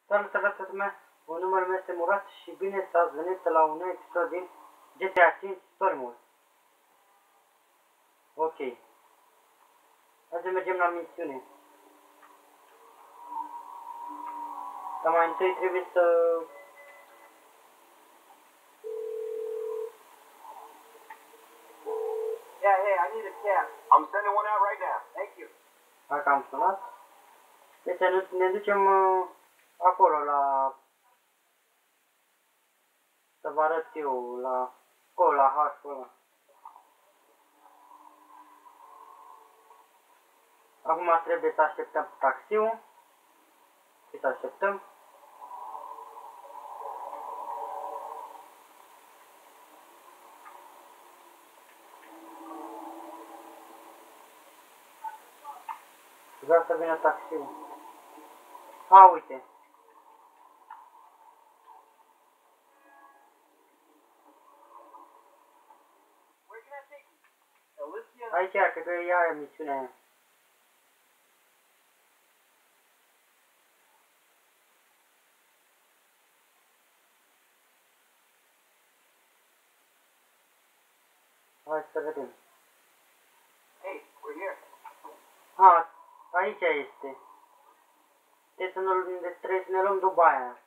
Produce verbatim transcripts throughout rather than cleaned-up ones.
Salut, salut, lumea! Numele meu este Murat și bine ați venit la un nou episod din G T A cinci Story Mode. Ok. Hai să mergem la misiune. Dar mai întâi trebuie să... Yeah, hey, I need a cab. I'm sending one out right now. Thank you. Hai că am sunat. Deci ne, ne ducem uh, acolo la... Să vă arăt eu la... Acolo la H-ul ăla. Acum trebuie să așteptăm taxiul. Și să așteptăm. Vreau să vină taxiul. A, uite. Aici, cred că e aia misiunea aia. Hai să vedem. Hey, we're here. A, aici este. Trebuie să ne, trebuie să ne luăm după aia.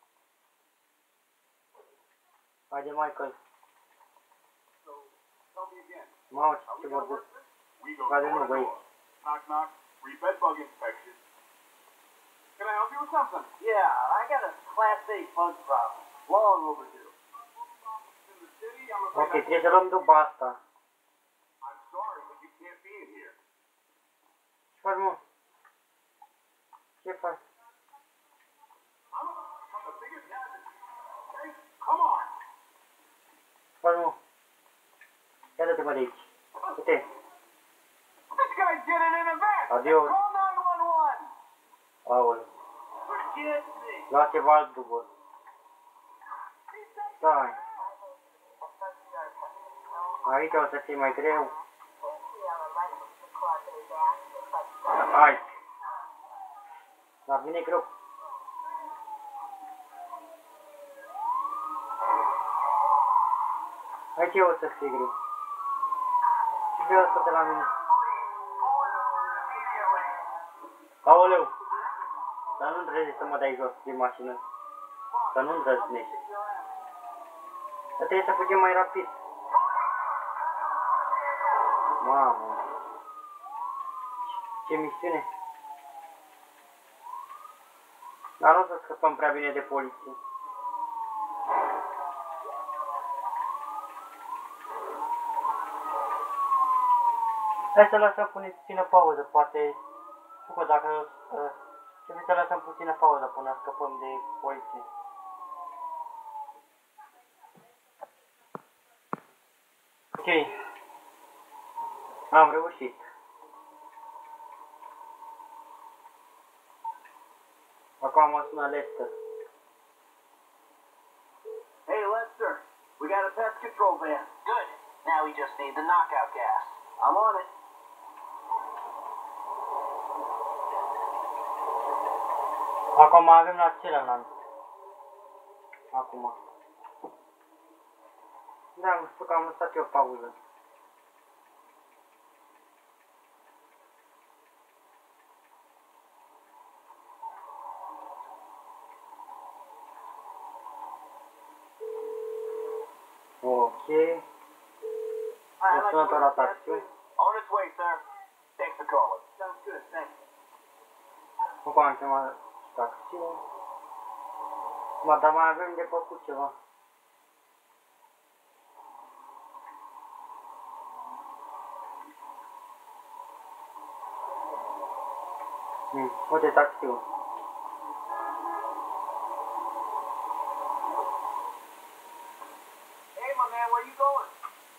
Haide, Michael. So, tell me again. Mamă, ce vorbesc. Care nu, băi. Knock, knock. Free bed bug inspection. Can I help you with something? Yeah, I got a Class A bug problem. Long overdue. In the city, I'm afraid Ok, trebuie să luăm după asta. I'm sorry, but you can't be in here. Ce faci, mă? Ce faci? I'm I'm the biggest hazard. Okay? Come on. Ce faci, mă? Ia dă-te, mă, de aici. Uite. This guy's getting in a van. Adio. Call nine one one. Aoleu. Forget me. Lua ceva alt după. Stai. Aici o să fie mai greu. Hai. Dar vine greu. Aici o să fie greu. Ce vreau asta de la mine? Aoleu! Dar nu îndrăznești să mă dai jos din mașină. Să nu îndrăznești. Dar trebuie să fugim mai rapid. Mamă! Ce misiune! Dar nu o să scăpăm prea bine de poliție. Hai să lăsăm puțină pauză, poate... Nu că dacă... Uh, trebuie să lăsăm puțină pauză până scăpăm de poliție. Ok. Am reușit. Acum mă sună Lester. Hey, Lester. We got a pest control van. Good. Now we just need the knockout gas. I'm on it. Acum avem la celălalt. Acum. Da, nu știu că am lăsat eu pauză. Ok. O sună tot la taxi. On its way, sir. Thanks for calling. Sounds good, thanks. Acum am chemat taxi. Mă, dar mai avem de făcut ceva. Hmm, uite taxiul. Hey, my man, where you going?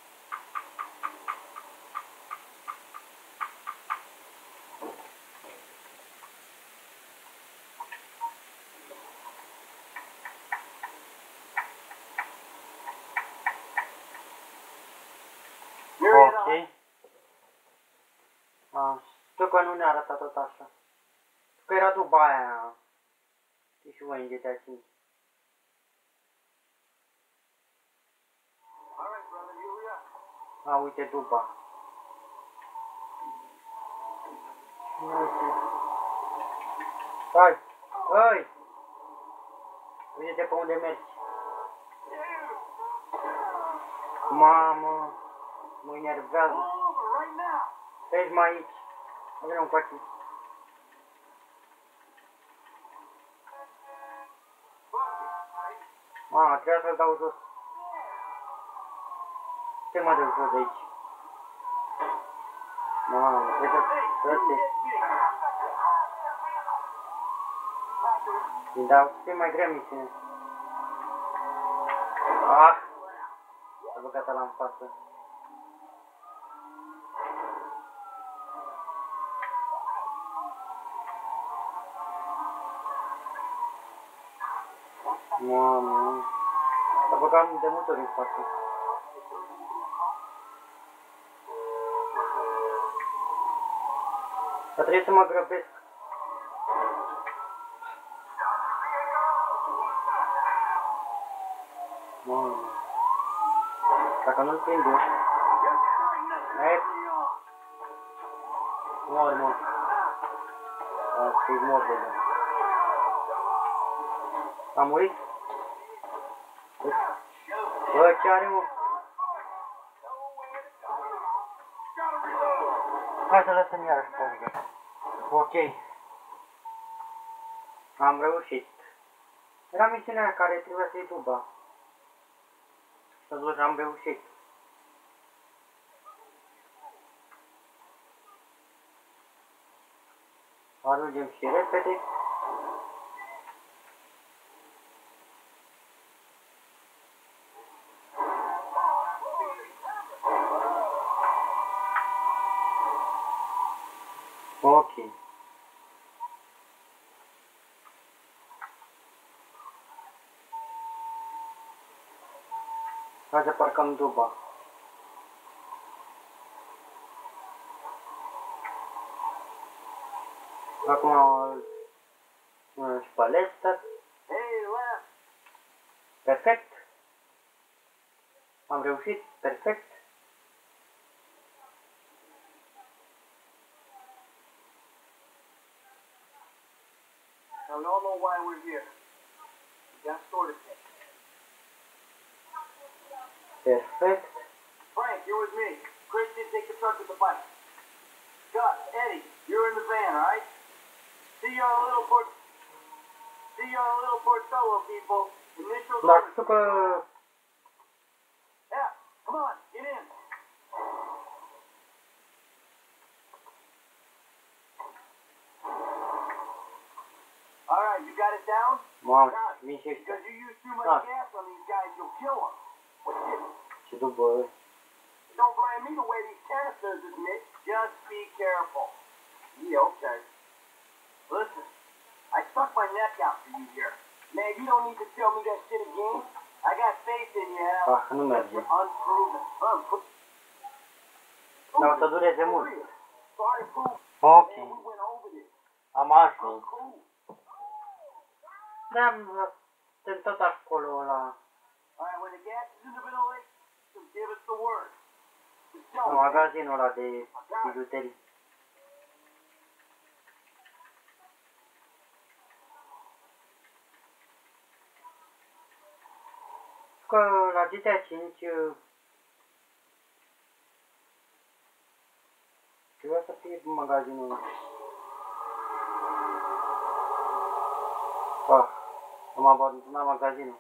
Ok. A, știu că nu ne arată tot așa. Că era după aia. și voi în G T A cinci. A, uite duba. Uite. Hai! Hai! Uite-te pe unde mergi. Mamă! Mă enervează. Stai mai aici. Vreau un coace. Mamă, trebuia să-l dau jos. Ce mă dau jos de aici? Mamă, trebuie să te... Îmi dau ce mai grea misiune. Ah! S-a băgat ăla în față. Mamă! S-a băgat de multe ori în față. Dar trebuie să mă grăbesc. Mamă! Dacă nu-l prind eu... Hai! Mor, mor! Asta-i mor de el. A murit? Bă, ce are, mă? Hai să lăsăm iarăși pauză. Ok. Am reușit. Era misiunea care trebuia să-i duba. Să duc, am reușit. Ajungem și repede. Ok. Hai să parcăm duba. Acum un șpaletă. Perfect. Am reușit. Perfect. Now, we all know why we're here. We got sorted things. Perfect. Frank, you're with me. Christian, take the truck with the bike. Gus, Eddie, you're in the van, all right? See you on a little port. See you on a little Portola, people. Initial. Dar știu că... Yeah, come on, get in. All right, you got it down? Mamă, vin și ăștia. Because you use too much Ah. gas on these guys, you'll kill them. What's this? Ce dubă... Don't blame me the way these canisters is mixed. Just be careful. Yeah, okay. Listen, I stuck my neck out for you here. Man, you don't need to tell me that shit again. I got faith in you, Al. Ah, nu merge. You're unproven. Unproven. Dar o să dureze mult. Sorry, fool. Ok. Man, we went over this. Am ajuns. Cool. Da, suntem tot acolo la... All right, when the gas is in the ventilation, give us the word. Just tell la me. magazinul ăla de bijuterii. Că la G T A cinci trebuia să fie magazinul ăla. Ah, am abandonat magazinul.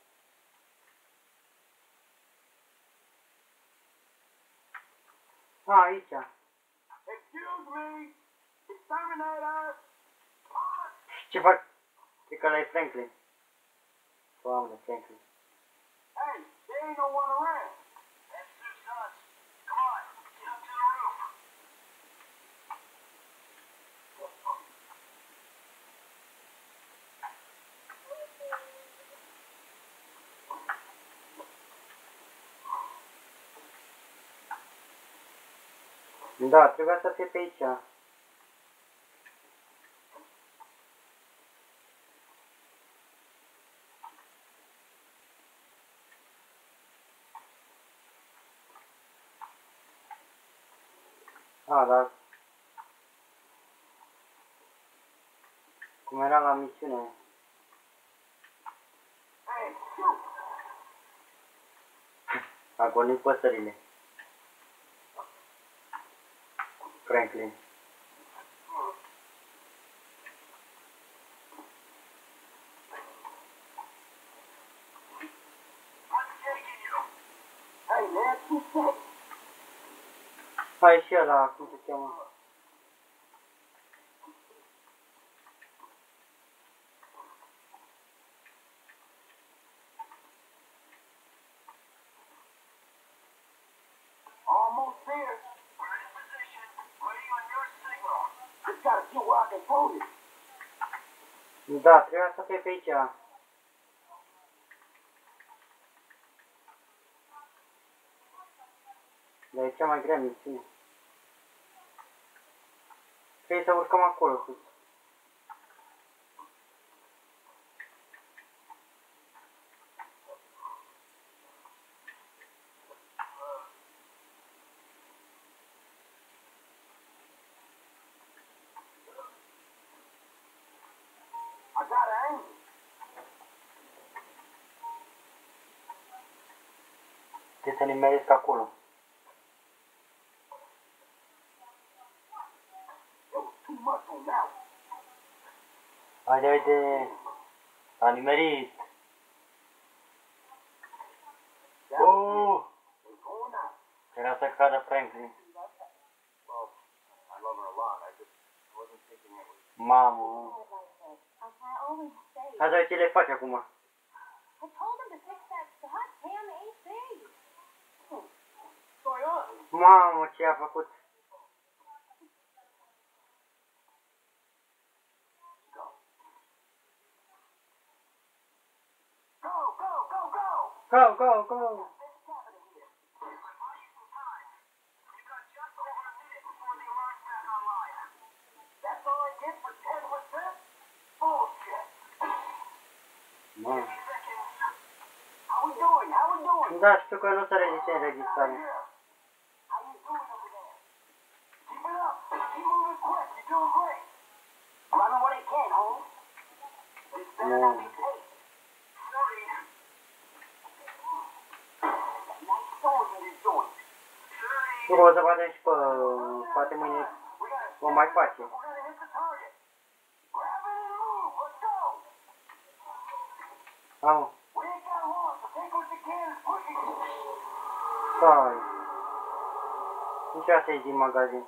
Ah, aici. Excuse me, exterminator. Ce fac? Cred că ăla e Franklin. Doamne, Franklin. Hey, there ain't no one around. That's just us. Come on, get up to the roof. Da, trebuia să fie pe aici. A, dar... Cum era la misiune. Agonii păsările. Franklin. Hai și ăla, cum se cheamă? Almost there. We're in position, waiting on your signal. Just gotta get where I can hold it. Da, trebuia să fie pe aici. Dar e cea mai grea misiune. Trebuie să urcăm acolo sus. I got an angle. Trebuie să ne meresc acolo. It was too much on that one. Haide, haide. A nimerit. That Oh! was going out. Era să cadă Franklin. Well, I love her a lot. I just wasn't thinking it was. Mamă. I always say. Hai să vedem ce le faci acum. I told him to fix that goddamn A C. What's going on? Mamă, ce a făcut. Go. Go, go, go, go! Go, go, go. That's all I get for ten percent? Bullshit. Mamă. How we doing? How we doing? Da, știu că nu se reziste înregistrarea. How you doing over there? Keep it up. Keep moving quick. You're doing great. Running what I can, home. This better not be safe. Sorry. Nice soldier you're doing. Nu o să facem și pe... Poate mâine vom mai face. We're gonna hit the target. Grab it and move. Let's go. Mamă. We ain't got long, so take what you can and push it. Stai. Nici asta e din magazin.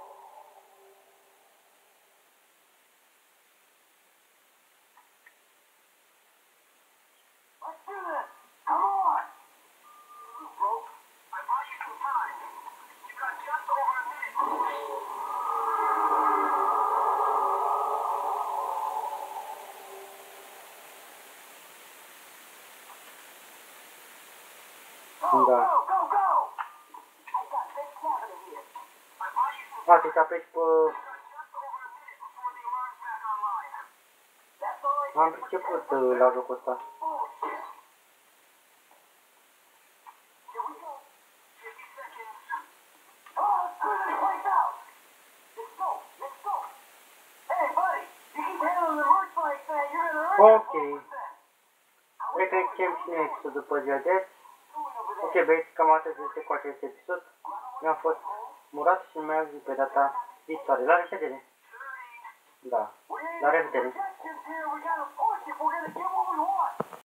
Let's do this. Come on. Bro, I bought you some time. You got just over a minute. Go, Da. go, go, go. I got big cabinet here. I bought you some Poate să apeși pe... just over a minute before the alarm's back online. That's all I Am get for priceput ten uh, la jocul ăsta. bullshit. Here we go. fifty seconds. Oh, let's clear this place out. Let's go. Let's go. Hey, buddy. You keep handling the merch like that, you're gonna earn Ok. four percent. Cred că încheiem și noi episodul după ziua de azi. Ok, băieți, cam atât este cu acest episod. Eu am fost Murat și mai auzit pe data viitoare. La revedere! Da, la revedere! Projections here, we gotta push if we're gonna get what we want.